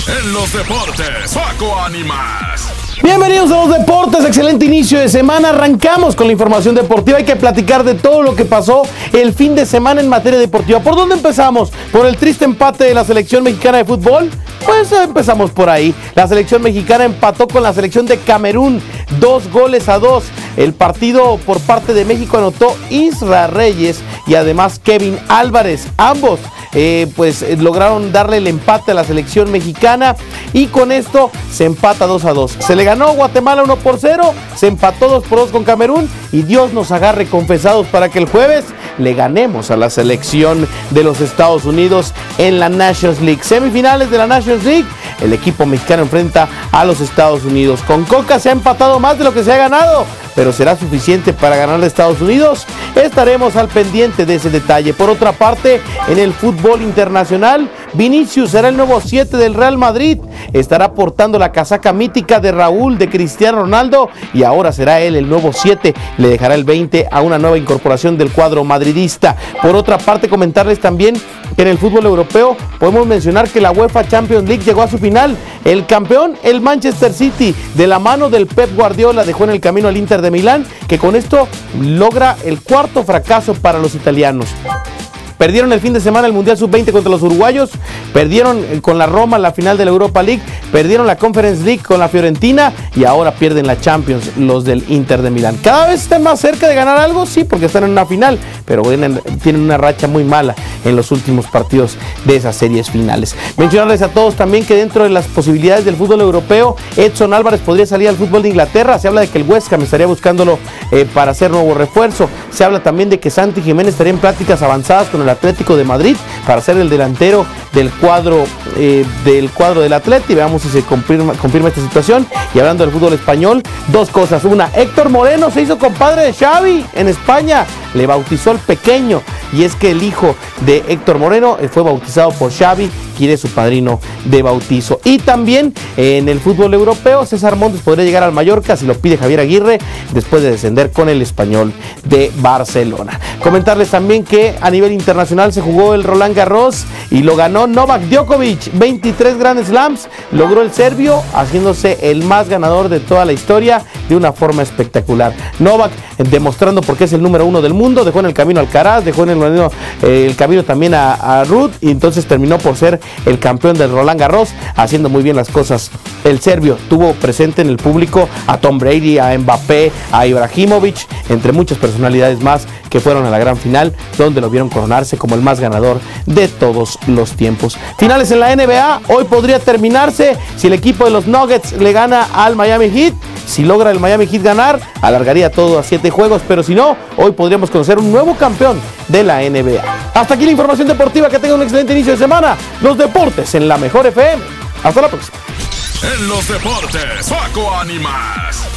En los deportes, Paco Ánimas. Bienvenidos a los deportes, excelente inicio de semana. Arrancamos con la información deportiva. Hay que platicar de todo lo que pasó el fin de semana en materia deportiva. ¿Por dónde empezamos? ¿Por el triste empate de la selección mexicana de fútbol? Pues empezamos por ahí. La selección mexicana empató con la selección de Camerún 2-2. El partido por parte de México anotó Isra Reyes y además Kevin Álvarez. Ambos lograron darle el empate a la selección mexicana y con esto se empata 2-2. Se le ganó Guatemala 1-0, se empató 2-2 con Camerún y Dios nos agarre confesados para que el jueves le ganemos a la selección de los Estados Unidos en la Nations League. Semifinales de la Nations League, el equipo mexicano enfrenta a los Estados Unidos. Con Coca se ha empatado más de lo que se ha ganado, pero ¿será suficiente para ganar a Estados Unidos? Estaremos al pendiente de ese detalle. Por otra parte, en el fútbol internacional, Vinicius será el nuevo 7 del Real Madrid. Estará portando la casaca mítica de Raúl, de Cristiano Ronaldo, y ahora será él el nuevo 7. Le dejará el 20 a una nueva incorporación del cuadro madridista. Por otra parte, comentarles también que en el fútbol europeo podemos mencionar que la UEFA Champions League llegó a su final. El campeón, el Manchester City, de la mano del Pep Guardiola, dejó en el camino al Inter de Milán, que con esto logra el cuarto fracaso para los italianos. Perdieron el fin de semana el Mundial Sub-20 contra los uruguayos, perdieron con la Roma la final de la Europa League, perdieron la Conference League con la Fiorentina y ahora pierden la Champions los del Inter de Milán. Cada vez están más cerca de ganar algo, sí, porque están en una final, pero tienen una racha muy mala en los últimos partidos de esas series finales. Mencionarles a todos también que dentro de las posibilidades del fútbol europeo, Edson Álvarez podría salir al fútbol de Inglaterra. Se habla de que el West Ham estaría buscándolo para hacer nuevo refuerzo. Se habla también de que Santi Jiménez estaría en pláticas avanzadas con el Atlético de Madrid para ser el delantero del cuadro del Atleti. Veamos si se confirma esta situación. Y hablando del fútbol español, dos cosas. Una, Héctor Moreno se hizo compadre de Xavi en España, le bautizó el pequeño, y es que el hijo de Héctor Moreno fue bautizado por Xavi, quien es su padrino de bautizo. Y también en el fútbol europeo, César Montes podría llegar al Mallorca si lo pide Javier Aguirre después de descender con el Español de Barcelona. Comentarles también que a nivel internacional se jugó el Roland Garros y lo ganó Novak Djokovic, 23 Grand Slams logró el serbio, haciéndose el más ganador de toda la historia de una forma espectacular. Novak demostrando por qué es el número 1 del mundo, dejó en el camino a Alcaraz, dejó en el camino también a Ruud, y entonces terminó por ser el campeón del Roland Garros, haciendo muy bien las cosas. El serbio tuvo presente en el público a Tom Brady, a Mbappé, a Ibrahimovic, entre muchas personalidades más que fueron a la gran final, donde lo vieron coronarse como el más ganador de todos los tiempos. Finales en la NBA, hoy podría terminarse si el equipo de los Nuggets le gana al Miami Heat. Si logra el Miami Heat ganar, alargaría todo a 7 juegos, pero si no, hoy podríamos conocer un nuevo campeón de la NBA. Hasta aquí la información deportiva, que tengan un excelente inicio de semana. Los deportes en la mejor FM. Hasta la próxima. En los deportes, Paco Ánimas.